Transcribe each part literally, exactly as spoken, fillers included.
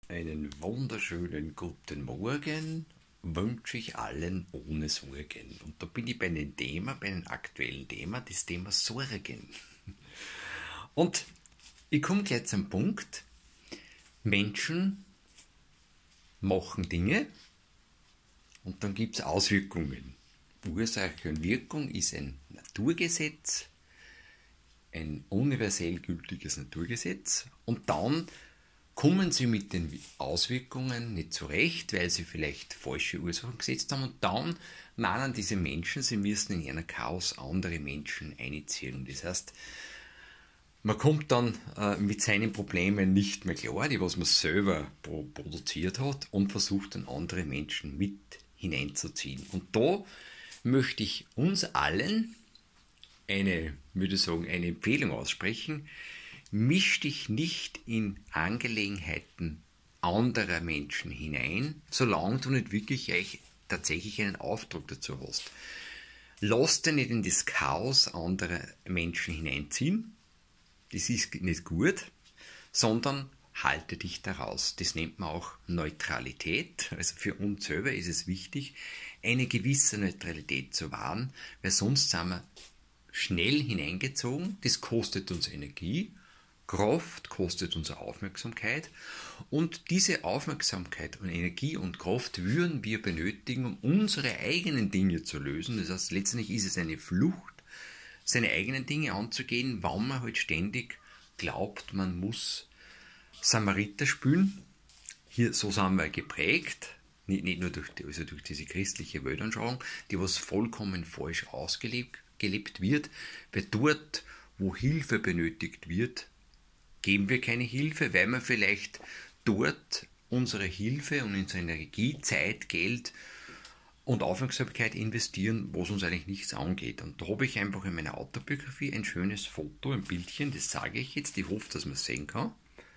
Einen wunderschönen guten Morgen wünsche ich allen ohne Sorgen. Und da bin ich bei einem Thema, bei einem aktuellen Thema, das Thema Sorgen. Und ich komme gleich zum Punkt. Menschen machen Dinge und dann gibt es Auswirkungen. Ursache und Wirkung ist ein Naturgesetz, ein universell gültiges Naturgesetz, und dann kommen sie mit den Auswirkungen nicht zurecht, weil sie vielleicht falsche Ursachen gesetzt haben, und dann meinen diese Menschen, sie müssen in einer Chaos andere Menschen einziehen. Das heißt, man kommt dann äh, mit seinen Problemen nicht mehr klar, die was man selber pro produziert hat, und versucht dann andere Menschen mit hineinzuziehen. Und da möchte ich uns allen eine, würde ich sagen, eine Empfehlung aussprechen: Misch dich nicht in Angelegenheiten anderer Menschen hinein, solange du nicht wirklich tatsächlich einen Auftrag dazu hast. Lass dich nicht in das Chaos anderer Menschen hineinziehen, das ist nicht gut, sondern halte dich daraus. Das nennt man auch Neutralität. Also für uns selber ist es wichtig, eine gewisse Neutralität zu wahren, weil sonst sind wir schnell hineingezogen, das kostet uns Energie, Kraft kostet unsere Aufmerksamkeit, und diese Aufmerksamkeit und Energie und Kraft würden wir benötigen, um unsere eigenen Dinge zu lösen. Das heißt, letztendlich ist es eine Flucht, seine eigenen Dinge anzugehen, wenn man halt ständig glaubt, man muss Samariter spielen. Hier, so sind wir geprägt, nicht, nicht nur durch, die, also durch diese christliche Weltanschauung, die was vollkommen falsch ausgelebt gelebt wird, weil dort, wo Hilfe benötigt wird, geben wir keine Hilfe, weil wir vielleicht dort unsere Hilfe und unsere Energie, Zeit, Geld und Aufmerksamkeit investieren, was uns eigentlich nichts angeht. Und da habe ich einfach in meiner Autobiografie ein schönes Foto, ein Bildchen, das sage ich jetzt, ich hoffe, dass man es sehen kann.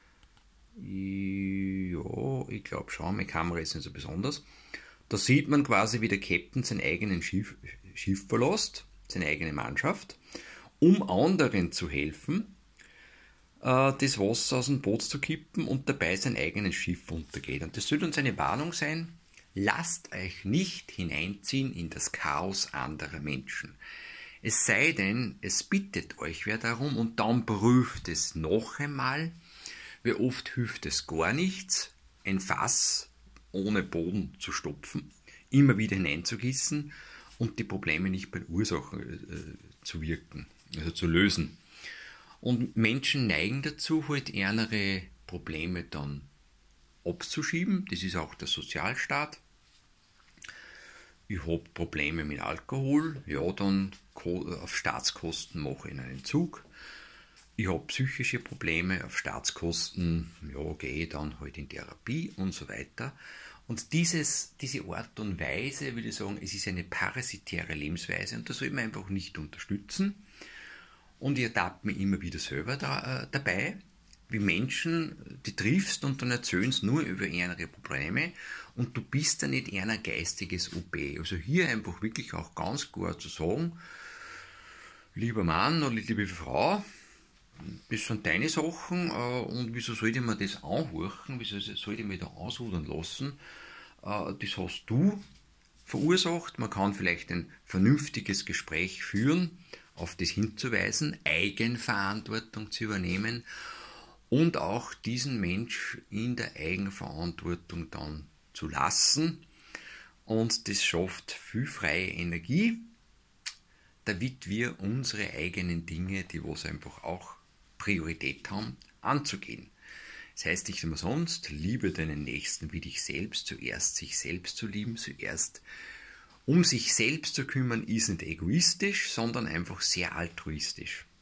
Ja, ich glaube schon, meine Kamera ist nicht so besonders. Da sieht man quasi, wie der Captain sein eigenes Schiff, Schiff verlässt, seine eigene Mannschaft, um anderen zu helfen, äh, das Wasser aus dem Boot zu kippen, und dabei sein eigenes Schiff untergeht. Und das soll uns eine Warnung sein: Lasst euch nicht hineinziehen in das Chaos anderer Menschen. Es sei denn, es bittet euch wer darum, und dann prüft es noch einmal, weil oft hilft es gar nichts, ein Fass ohne Boden zu stopfen, immer wieder hineinzugießen und die Probleme nicht bei den Ursachen äh, zu wirken, also zu lösen. Und Menschen neigen dazu, halt ärmere Probleme dann abzuschieben. Das ist auch der Sozialstaat. Ich habe Probleme mit Alkohol, ja, dann auf Staatskosten mache ich einen Entzug. Ich habe psychische Probleme, auf Staatskosten, ja, gehe ich dann halt in Therapie und so weiter. Und dieses, diese Art und Weise, würde ich sagen, es ist eine parasitäre Lebensweise, und das soll man einfach nicht unterstützen. Und ich ertappe mich immer wieder selber da, äh, dabei, wie Menschen, die triffst und dann erzählen sie nur über ihre Probleme, und du bist dann nicht eher ein geistiges O B. Also hier einfach wirklich auch ganz klar zu sagen: Lieber Mann oder liebe Frau, das sind deine Sachen, äh, und wieso soll ich mir das anhorchen, wieso soll ich mich da ausrudern lassen? Äh, das hast du verursacht. Man kann vielleicht ein vernünftiges Gespräch führen, auf das hinzuweisen, Eigenverantwortung zu übernehmen und auch diesen Mensch in der Eigenverantwortung dann zu lassen. Und das schafft viel freie Energie, damit wir unsere eigenen Dinge, die was einfach auch Priorität haben, anzugehen. Das heißt nicht immer sonst: Liebe deinen Nächsten wie dich selbst. Zuerst sich selbst zu lieben, zuerst um sich selbst zu kümmern, ist nicht egoistisch, sondern einfach sehr altruistisch.